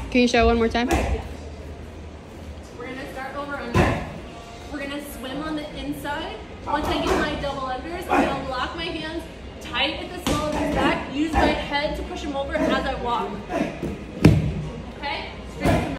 Can you show one more time? We're gonna start over under. We're gonna swim on the inside. Once I get my double unders, I'm gonna lock my hands tight at the small of his back, use my head to push him over as I walk.